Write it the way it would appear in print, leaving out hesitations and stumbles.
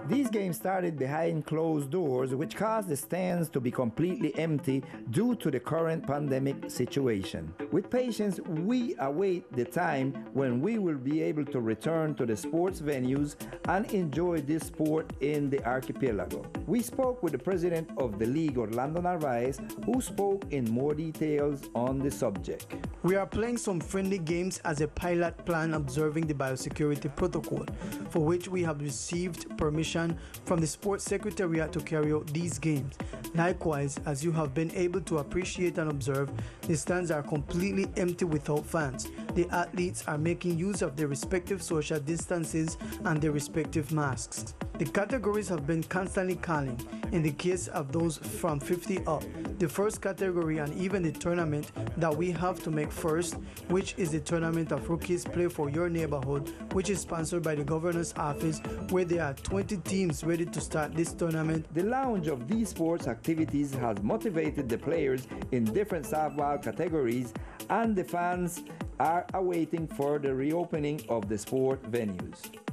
These games started behind closed doors, which caused the stands to be completely empty due to the current pandemic situation. With patience, we await the time when we will be able to return to the sports venues and enjoy this sport in the archipelago. We spoke with the president of the league, Orlando Narvaez, who spoke in more details on the subject. We are playing some friendly games as a pilot plan observing the biosecurity protocol, for which we have received permission from the Sports Secretariat to carry out these games. Likewise, as you have been able to appreciate and observe, the stands are completely empty without fans. The athletes are making use of their respective social distances and their respective masks. The categories have been constantly calling. In the case of those from 50 up, the first category and even the tournament that we have to make first, which is the tournament of rookies play for your neighborhood, which is sponsored by the governor's office, where there are 20 teams ready to start this tournament. The launch of these sports activities has motivated the players in different softball categories, and the fans are awaiting for the reopening of the sport venues.